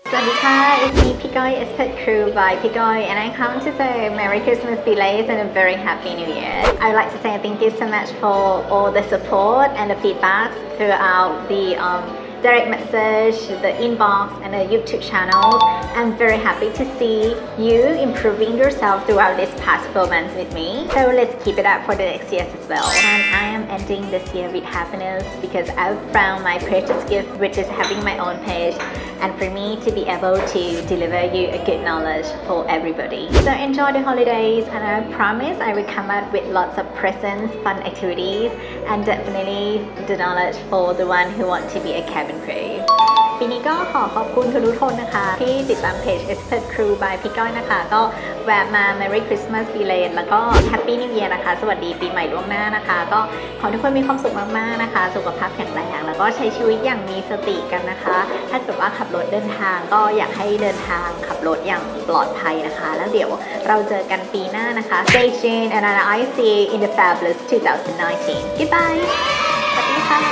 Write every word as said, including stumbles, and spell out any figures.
สวัสดีค่ะ it's me Pigoy Expert Crew by Pigoy and I come to say Merry Christmas belated and a very Happy New Year. I'd like to say thank you so much for all the support and the feedback throughout the um, direct message, the inbox and the YouTube channels. I'm very happy to see you improving yourself throughout this past four months with me. So let's keep it up for the next years as well. And I am ending this year with happiness because I've found my precious gift, which is having my own page and for me to be able to deliver you a good knowledge for everybody. So enjoy the holidays and I promise I will come out with lots of presents, fun activities and definitely the knowledge for the one who want to be a cabin crew. ปีนี้ก็ขอขอบคุณทุกคนนะคะที่ติดตามเพจ Expert Crew by พี่ก้อยนะคะก็แวะมา Merry Christmas belated แล้วก็ Happy New Year นะคะสวัสดีปีใหม่ล่วงหน้านะคะก็ขอให้ทุกคนมีความสุขมากๆนะคะสุขภาพแข็งแรงแล้วก็ใช้ชีวิตอย่างมีสติกันนะคะถ้าเกิดว่าขับรถเดินทางก็อยากให้เดินทางขับรถอย่างปลอดภัยนะคะแล้วเดี๋ยวเราเจอกันปีหน้านะคะ Stay tuned and I see you in the fabulous twenty nineteen. Goodbye สวัสดีค่ะ